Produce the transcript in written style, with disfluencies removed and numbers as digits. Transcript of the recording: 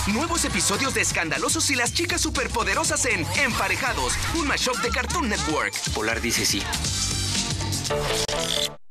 Nuevos episodios de Escandalosos y las chicas superpoderosas en Emparejados, un mashup de Cartoon Network. Polar dice sí.